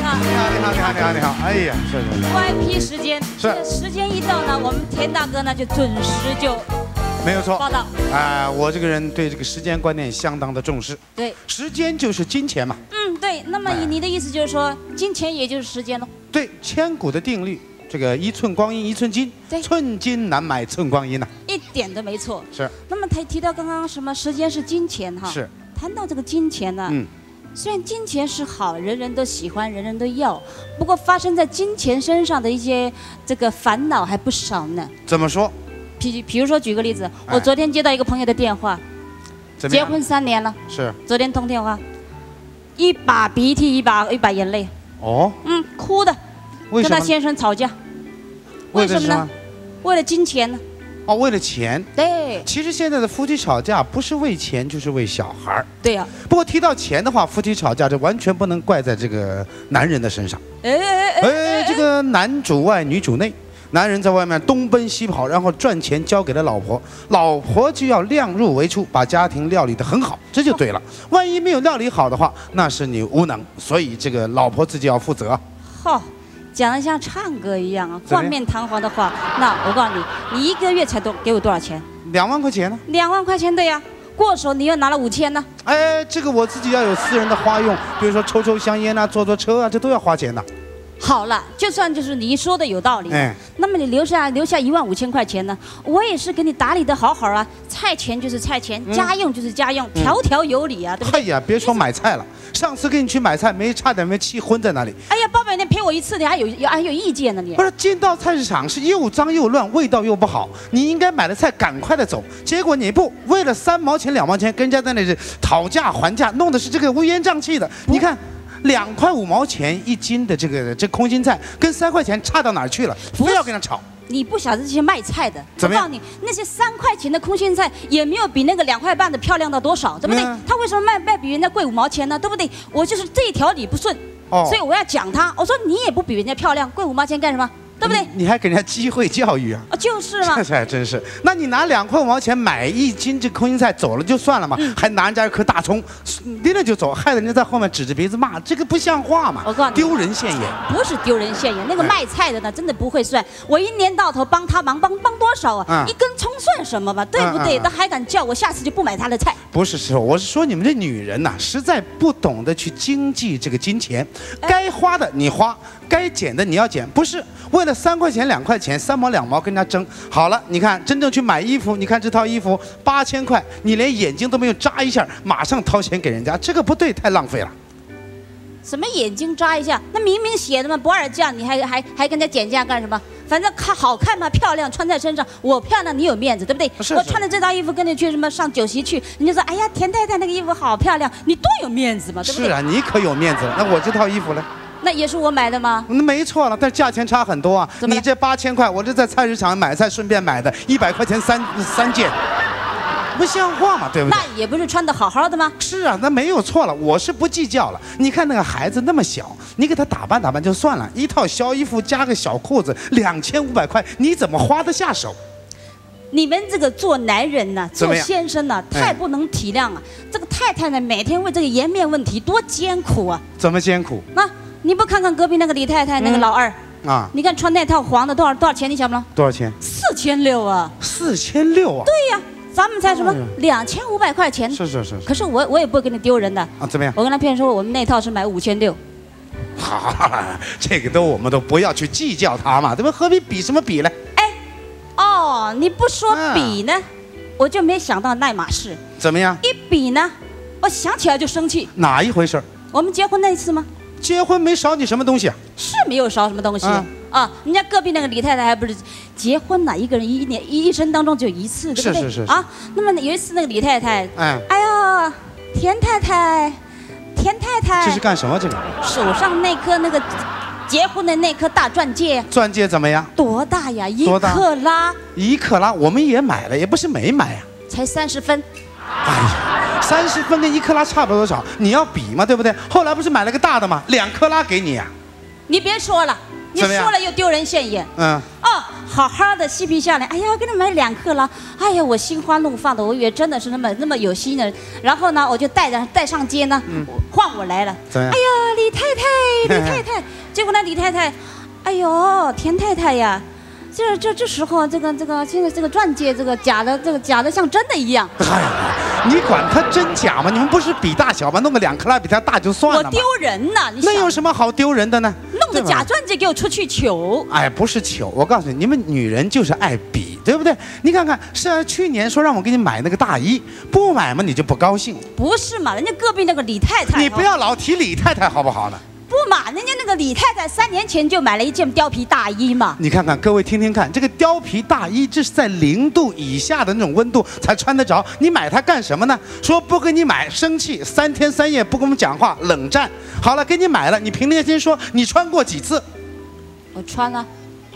你好！哎呀，是。 VIP 时间是时间一到呢，我们田大哥呢就准时就没有错报道。 我这个人对这个时间观念相当的重视。 对， 时间就是金钱嘛。 对。那么你的意思就是说，金钱也就是时间喽？ 对，千古的定律，这个一寸光阴一寸金，寸金难买寸光阴呐。 一点都没错。 是。 那么提到刚刚什么时间是金钱哈？ 是。 谈到这个金钱呢，虽然金钱是好，人人都喜欢，人人都要，不过发生在金钱身上的一些这个烦恼还不少呢。 怎么说？ 比如说举个例子，我昨天接到一个朋友的电话，结婚3年了， 是。 昨天通电话，一把鼻涕一把眼泪。 哦。 哭的，跟他先生吵架。为什么呢？为了金钱呢。 哦，为了钱。 对。 其实现在的夫妻吵架不是为钱就是为小孩。 对呀。 不过提到钱的话，夫妻吵架这完全不能怪在这个男人的身上。这个男主外女主内，男人在外面东奔西跑，然后赚钱交给了老婆，老婆就要量入为出，把家庭料理得很好，这就对了。万一没有料理好的话，那是你无能，所以这个老婆自己要负责。 讲得像唱歌一样啊，冠冕堂皇的话。那我告诉你，你1个月才给我多少钱 ？2万块钱呢 ？2万块钱，对呀。过手你又拿了5000呢。 这个我自己要有私人的花用，比如说抽香烟啊，坐车啊，这都要花钱的。 好了，就算就是你说的有道理，那么你留下15000块钱呢，我也是给你打理的好好啊，菜钱就是菜钱，家用就是家用，条条有理啊，对不对？ 哎呀，别说买菜了，上次跟你去买菜，差点没气昏在那里。 哎呀，800年陪我1次，你还有意见呢你？ 不是，进到菜市场是又脏又乱，味道又不好，你应该买了菜赶快的走，结果你不，为了3毛钱2毛钱，跟人家在那里讨价还价，弄的是这个乌烟瘴气的，你看。2块5毛钱1斤的这空心菜，跟3块钱差到哪儿去了？非要跟他吵。 你不晓得这些卖菜的， 怎么样？ 我告诉你，那些3块钱的空心菜也没有比那个2块半的漂亮到多少，对不对？他为什么卖比人家贵5毛钱呢？对不对？我就是这一条理不顺，所以我要讲他。我说你也不比人家漂亮，贵5毛钱干什么？对不对？ 你还给人家机会教育啊？ 就是嘛。 这还真是。那你拿2块5毛钱买1斤这空心菜走了就算了嘛，还拿人家1颗大葱，拎着就走，害得人家在后面指着鼻子骂，这个不像话嘛！ 我告诉你， 丢人现眼。 不是丢人现眼，那个卖菜的呢，真的不会算。我一年到头帮他忙，帮多少啊？一根葱算什么嘛？对不对？他还敢叫我下次就不买他的菜。 不是师傅，我是说你们这女人呐，实在不懂得去经济这个金钱，该花的你花，该减的你要减，不是为了3块钱2块钱3毛2毛跟人家争。好了，你看真正去买衣服，你看这套衣服8000块，你连眼睛都没有眨一下，马上掏钱给人家，这个不对，太浪费了。 什么眼睛眨一下？那明明写的嘛不二价，你还跟人家减价干什么？反正好看嘛，漂亮，穿在身上，我漂亮，你有面子，对不对？我穿的这套衣服跟你去什么上酒席去，人家说，哎呀，田太太那个衣服好漂亮，你多有面子嘛，对不对？ 是啊，你可有面子了。那我这套衣服呢？ 那也是我买的吗？ 那没错了，但价钱差很多啊。你这8000块，我这在菜市场买菜顺便买的，100块钱三件。不像话嘛，对不对？ 那也不是穿的好好的吗？ 是啊，那没有错了，我是不计较了。你看那个孩子那么小，你给他打扮打扮就算了，一套小衣服加个小裤子，2500块，你怎么花得下手？ 你们这个做男人呢，做先生呢，太不能体谅啊！这个太太呢，每天为这个颜面问题多艰苦啊！ 怎么艰苦？ 那你不看看隔壁那个李太太，那个老二啊，你看穿那套黄的多少钱？你晓不晓得？ 多少钱 ？4600啊 ！4600啊！ 对呀。咱们才什么2500块钱？ 是。 可是我也不会跟你丢人的啊！怎么样？ 我跟他骗说我们那套是买5600。 好，这个我们都不要去计较它嘛，对吧？何必比什么比呢？ 你不说比呢，我就没想到爱马仕。 怎么样？ 一比呢，我想起来就生气。 哪一回事？ 我们结婚那次吗？ 结婚没少你什么东西啊？ 是没有少什么东西啊！人家隔壁那个李太太还不是结婚了，一个人一生当中只有1次，对不对？ 是啊。那么有一次那个李太太，哎呀，田太太， 这是干什么？这个手上那颗那个结婚的那颗大钻戒， 钻戒怎么样？ 多大呀？1克拉。 1克拉，我们也买了，也不是没买呀。 才30分。 哎呀，30分跟1克拉差不了多少，你要比嘛，对不对？后来不是买了个大的吗？2克拉给你啊。 你别说了，你说了又丢人现眼。好好的嬉皮笑脸，哎呀，给你买2克拉，哎呀，我心花怒放的，我以为真的是那么有心的。然后呢，我就带上街呢，换我来了。哎呀，李太太， 果那李太太，哎呦，田太太呀，这时候这个现在这个钻戒这个假的像真的一样。 哎呀，你管它真假吗？你们不是比大小吗？弄个2克拉比它大就算了嘛。 我丢人呐！ 那有什么好丢人的呢？ 弄个假钻戒给我出去求。 哎，不是求，我告诉你，你们女人就是爱比，对不对？你看看，是去年说让我给你买那个大衣，不买嘛你就不高兴。 不是嘛？人家隔壁那个李太太， 你不要老提李太太好不好呢？ 不嘛，人家那个李太太3年前就买了一件貂皮大衣嘛。 你看看，各位听听看，这个貂皮大衣，这是在0度以下的那种温度才穿得着，你买它干什么呢？说不给你买，生气，3天3夜不跟我们讲话，冷战。好了，给你买了，你凭良心说，你穿过几次？ 我穿了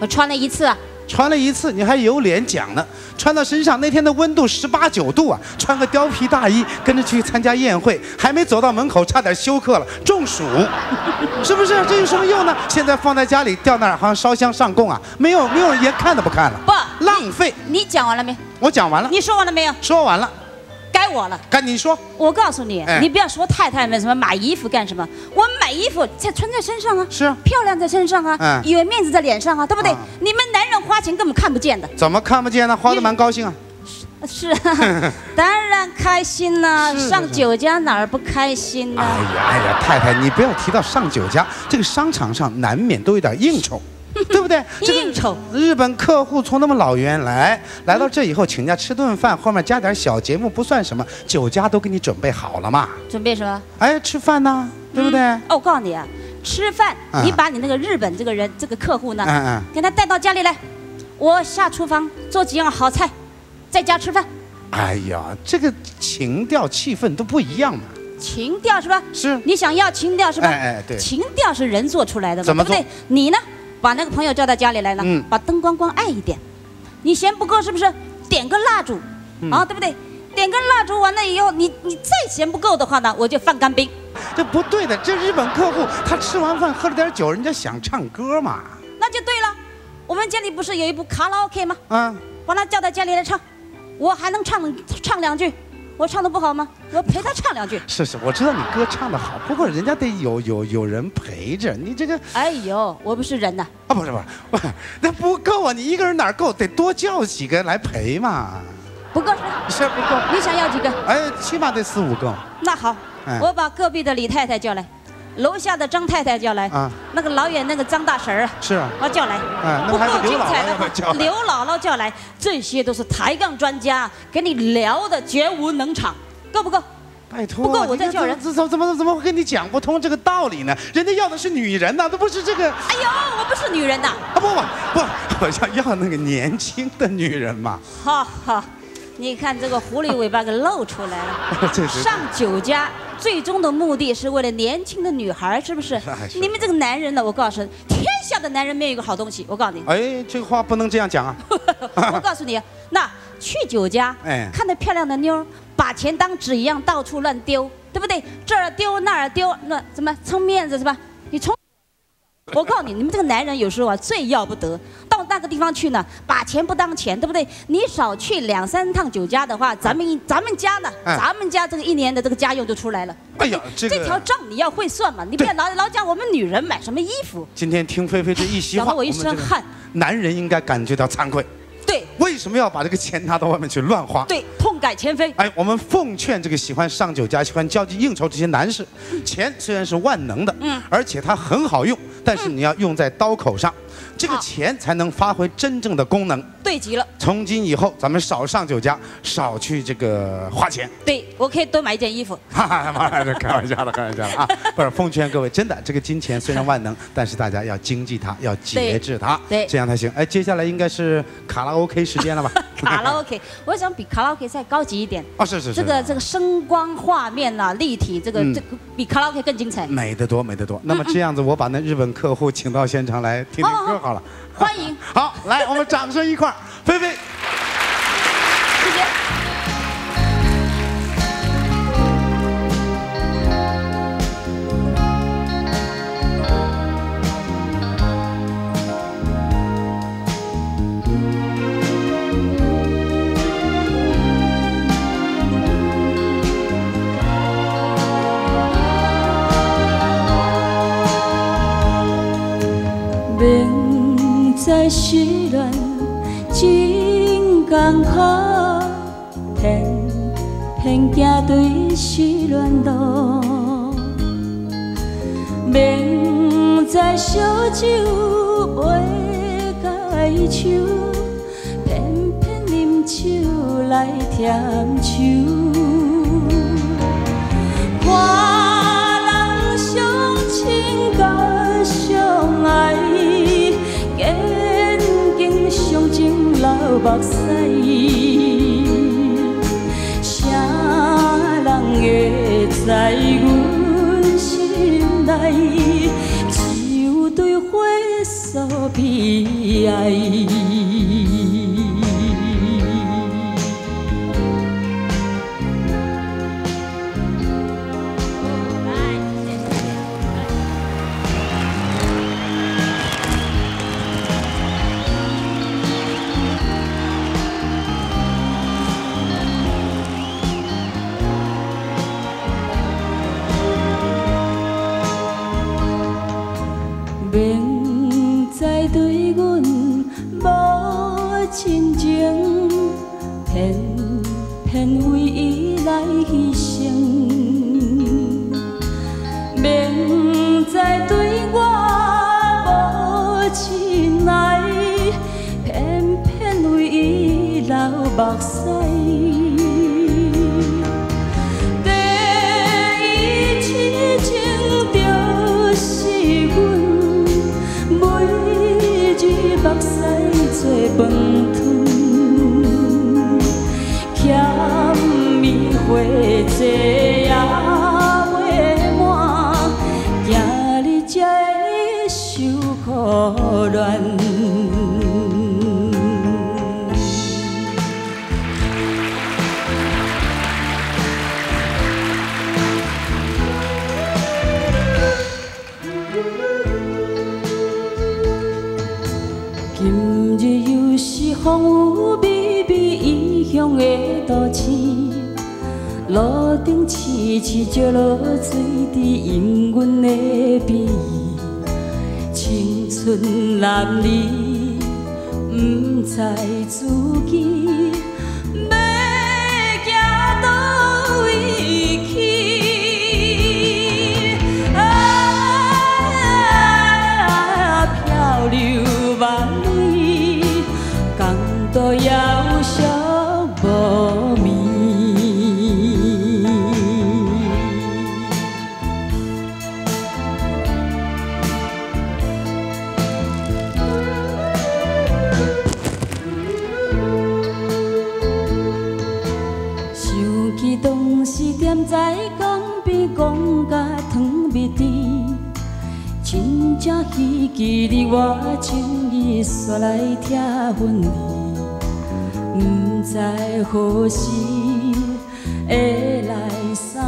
1次啊。 穿了1次，你还有脸讲呢？穿到身上那天的温度18、9度啊，穿个貂皮大衣跟着去参加宴会，还没走到门口，差点休克了，中暑，是不是？这有什么用呢？现在放在家里吊那儿，好像烧香上供啊，没有人连看都不看了， 不， 浪费。 你讲完了没？ 我讲完了。 你说完了没有？ 说完了。 该我了， 该你说。 我告诉你，你不要说太太们什么买衣服干什么，我们买衣服才穿在身上啊， 是漂亮在身上啊，有面子在脸上啊，对不对？你们男人花钱根本看不见的。 怎么看不见呢？花得蛮高兴啊。 是啊，当然开心了。上酒家哪儿不开心呢？ 哎呀，太太，你不要提到上酒家，这个商场上难免都有点应酬。对不对？ 应酬。 日本客户从那么老远来到这以后，请假吃顿饭，后面加点小节目不算什么，酒家都给你准备好了嘛。 准备什么？ 哎，吃饭呢，对不对？ 哦，我告诉你啊，吃饭，你把你那个日本这个人这个客户呢，给他带到家里来，我下厨房做几样好菜，在家吃饭。 哎呀，这个情调气氛都不一样嘛。 情调是吧？ 是。 你想要情调是吧？ 哎，对。 情调是人做出来的嘛， 怎么做？ 对不对？你呢？把那个朋友叫到家里来了，把灯光暗一点，你嫌不够是不是？点个蜡烛，啊，对不对？点个蜡烛完了以后，你再嫌不够的话呢，我就放干冰。 这不对的，这日本客户他吃完饭喝了点酒，人家想唱歌嘛。 那就对了，我们家里不是有一部卡拉 OK 吗？把他叫到家里来唱，我还能唱2句。我唱的不好吗？我陪他唱2句。 是，我知道你歌唱的好，不过人家得有人陪着你这个。 哎呦，我不是人呐！ 啊，不是，那不够啊！你一个人哪够？得多叫几个来陪嘛。 不够是不够。 你想要几个？ 哎，起码得4、5个。 那好，我把隔壁的李太太叫来，楼下的张太太叫来，那个老远那个张大婶儿是啊， 我叫来， 不够精彩的刘姥姥叫来，这些都是抬杠专家，跟你聊的绝无冷场，够不够？ 拜托， 不够我再叫人。 怎么会跟你讲不通这个道理呢？人家要的是女人呐，都不是这个。 哎呦，我不是女人呐！ 啊不，我要那个年轻的女人嘛。 哈哈。你看这个狐狸尾巴给露出来了。上酒家最终的目的是为了年轻的女孩，是不是？你们这个男人呢，我告诉你，天下的男人没有一个好东西。我告诉你。 哎，这个话不能这样讲啊。 我告诉你，那去酒家，看到漂亮的妞，把钱当纸一样到处乱丢，对不对？这儿丢那儿丢，那怎么撑面子是吧？你冲。我告诉你，你们这个男人有时候啊最要不得，到那个地方去呢，把钱不当钱，对不对？你少去2、3趟酒家的话，咱们家呢，咱们家这个1年的这个家用就出来了。 哎呀，这条账你要会算嘛，你不要老讲我们女人买什么衣服。 今天听菲菲这一席话， 讲得我一身汗。 男人应该感觉到惭愧。 对。 为什么要把这个钱拿到外面去乱花？ 对，痛改前非。 哎，我们奉劝这个喜欢上酒家、喜欢交际应酬这些男士，钱虽然是万能的，而且它很好用，但是你要用在刀口上，这个钱才能发挥真正的功能。 对极了。 从今以后，咱们少上酒家，少去这个花钱。 对，我可以多买一件衣服。 哈哈，开玩笑的啊！不是，奉劝各位，真的，这个金钱虽然万能，但是大家要经济它，要节制它， 对， 这样才行。哎，接下来应该是卡拉 OK 时间了吧？ 卡拉 OK， 我想比卡拉 OK 再高级一点。 啊，是。 这个声光画面啊，立体，这个比卡拉 OK 更精彩。 美得多。那么这样子，我把那日本客户请到现场来听歌好了。 欢迎。 好，来，我们掌声一块儿，菲菲。 谢谢。 知失恋真艰苦，偏偏行对失恋路。明知烧酒袂解愁，偏偏啉酒来添愁。看人相亲甲相爱，见经相情流目屎。啥人会知阮心内只有对花所悲哀？明知对阮无真情，偏偏为伊来牺牲。明知对我无真爱，偏偏为伊流目屎。目屎做饭吞，欠米花债也袂满，今日才会受苦恋。今日又是风雨微微异乡的都市，路顶痴痴石落水滴，因阮的悲。青春男儿不知自己要行倒位去。漂流万里，共度夜宵无眠。想起当时踮在江边，讲甲汤蜜甜。真正希冀你我情意煞来拆分离，不知何时会来相